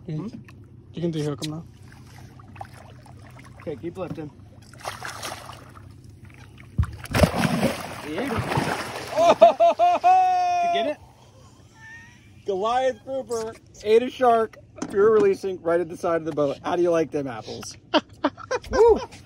You can de-hook him now. Okay, keep lifting. He ate him. Oh! You get it? Goliath Grouper ate a shark. Pure releasing right at the side of the boat. How do you like them apples? Woo!